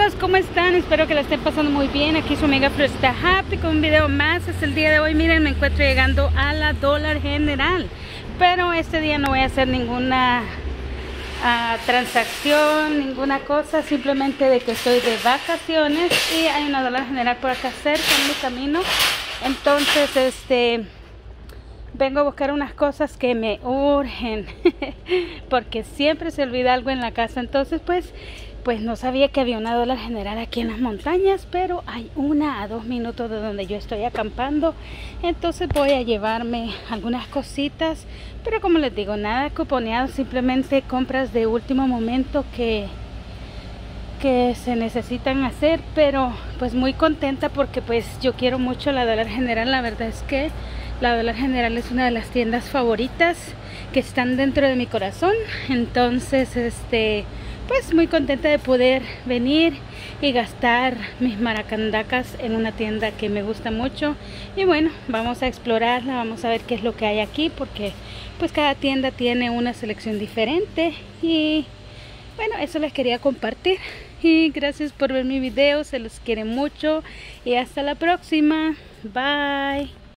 amigos, ¿cómo están? Espero que la estén pasando muy bien. Aquí su amiga Flor está happy con un video más. Es el día de hoy. Miren, me encuentro llegando a la Dollar General, pero este día no voy a hacer ninguna transacción, ninguna cosa, simplemente de que estoy de vacaciones y hay una Dollar General por acá cerca en mi camino. Entonces vengo a buscar unas cosas que me urgen porque siempre se olvida algo en la casa. Entonces pues no sabía que había una Dollar General aquí en las montañas, pero hay una a 2 minutos de donde yo estoy acampando. Entonces voy a llevarme algunas cositas, pero como les digo, nada cuponeado, simplemente compras de último momento que se necesitan hacer. Pero pues muy contenta porque pues yo quiero mucho la Dollar General. La verdad es que la Dollar General es una de las tiendas favoritas que están dentro de mi corazón. Entonces pues muy contenta de poder venir y gastar mis maracandacas en una tienda que me gusta mucho. Y bueno, vamos a explorarla, vamos a ver qué es lo que hay aquí, porque pues cada tienda tiene una selección diferente. Y bueno, eso les quería compartir. Y gracias por ver mi video, se los quiere mucho y hasta la próxima. Bye.